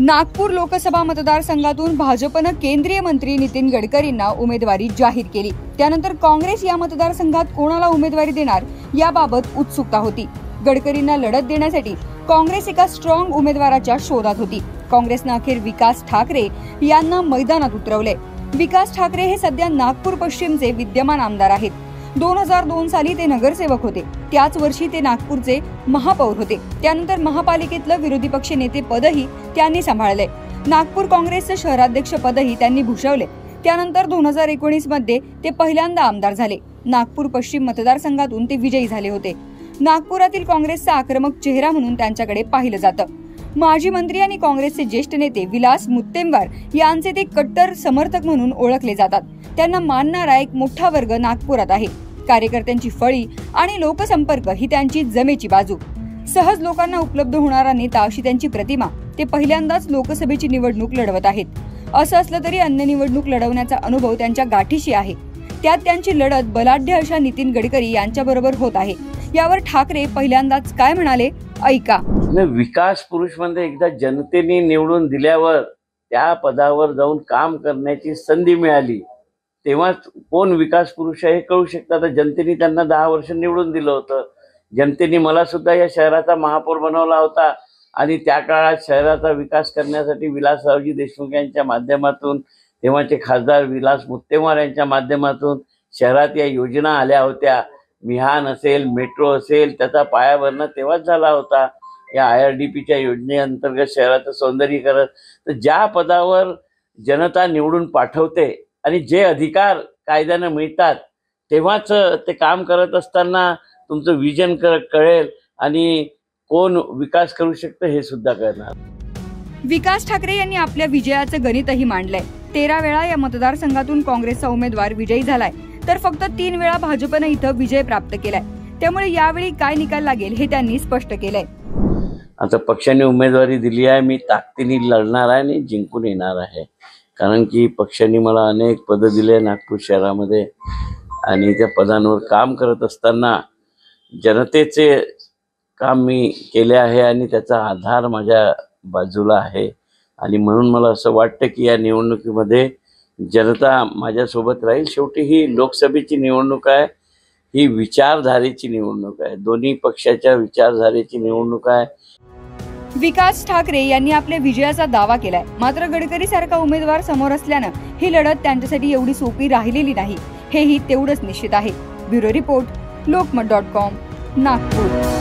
नागपूर लोकसभा मतदारसंघातून भाजपनं केंद्रीय मंत्री नितीन गडकरींना उमेदवारी जाहीर केली। त्यानंतर काँग्रेस या मतदारसंघात कोणाला उमेदवारी देणार याबाबत उत्सुकता होती। गडकरींना लढत देण्यासाठी काँग्रेस एका स्ट्रॉंग उमेदवाराच्या शोधात होती। काँग्रेसनं अखेर विकास ठाकरे यांना मैदानात उतरवले। विकास ठाकरे हे सध्या नागपूर पश्चिमचे विद्यमान आमदार आहेत। 2002 साली ते नगरसेवक होते। त्याच वर्षी ते नागपूरचे महापौर होते। त्यानंतर महापालिकेतलं विरोधी पक्ष नेते पदही त्यांनी सांभाळले। नागपूर काँग्रेसचं शहराध्यक्ष पदही त्यांनी भूषवले। त्यानंतर 2019 मध्ये ते पहिल्यांदा आमदार झाले। नागपूर पश्चिम मतदारसंघातून ते विजयी झाले होते। नागपुरातील काँग्रेसचा आक्रमक चेहरा म्हणून त्यांच्याकडे पाहिलं जातं। माजी मंत्री आणि काँग्रेसचे ज्येष्ठ नेते विलास मुत्तेमवार यांचे ते कट्टर समर्थक म्हणून ओळखले जातात। त्यांना मानणारा एक मोठा वर्ग नागपुरात आहे। कार्यकर्त्यांची फळी आणि लोकसंपर्क ही त्यांची जमेची बाजू। सहज लोकांना उपलब्ध होणारा नेता अशी त्यांची प्रतिमा। ते पहिल्यांदाच लोकसभेची निवडणूक लढवत आहेत। असं असलं तरी अन्य निवडणूक लढवण्याचा अनुभव त्यांच्या गाठीशी आहे। त्यात त्यांची लढत बलाढ्य अशा नितीन गडकरी यांच्याबरोबर होत आहे। यावर ठाकरे पहिल्यांदाच काय म्हणाले ऐका। विकास पुरुष मध्ये एकदा जनतेने निवडून दिल्यावर त्या पदावर जाऊन काम करण्याची संधी मिळाली तेव्हा कोण विकास पुरुष आहे हे कळू शकतं। आता जनतेने त्यांना 10 वर्ष निवडून दिलं होतं। जनतेने मला सुद्धा या शहराचा महापौर बनवला होता आणि त्या काळात शहराचा विकास करण्यासाठी विलासरावजी देशमुख यांच्या माध्यमातून तेव्हाचे खासदार विलास मुत्तेमवार यांच्या माध्यमातून शहरात या योजना आल्या होत्या। मिहान असेल, मेट्रो असेल, त्याचा पायाभरणं तेव्हाच झाला होता। या IRDPच्या योजनेअंतर्गत शहराचं सौंदर्यीकरण। तर ज्या पदावर जनता निवडून पाठवते आणि जे अधिकार कायद्याने मिळतात तेव्हाच ते काम करत असताना तुमचं विजन कळेल आणि कोण विकास करू शकतं हे सुद्धा कळणार। विकास ठाकरे यांनी आपल्या विजयाचं गणितही मांडलंय। 13 वेळा या मतदारसंघातून काँग्रेसचा उमेदवार विजयी झालाय, तर फक्त 3 वेळा भाजपनं इथं विजय प्राप्त केलाय। त्यामुळे यावेळी काय निकाल लागेल हे त्यांनी स्पष्ट केलंय। आता पक्षाने उमेदवारी दिली आहे, मी ताकदीने लढणार आहे आणि जिंकून येणार आहे। कारण की पक्षाने मला अनेक पदं दिले नागपूर शहरामध्ये आणि त्या पदांवर काम करत असताना जनतेचे काम मी केले आहे आणि त्याचा आधार माझ्या बाजूला आहे। आणि म्हणून मला असं वाटतं की या निवडणुकीमध्ये जनता माझ्यासोबत राहील। शेवटी ही लोकसभेची निवडणूक आहे, ही विचारधारेची निवडणूक आहे, दोन्ही पक्षाच्या विचारधारेची निवडणूक आहे। विकास ठाकरे यांनी आपल्या विजयाचा दावा केलाय, मात्र गडकरी सारखा उमेदवार समोर असल्यानं ही लढत त्यांच्यासाठी एवढी सोपी राहिलेली नाही, हेही तेवढंच निश्चित आहे। ब्युरो रिपोर्ट, लोकमत.com, नागपूर।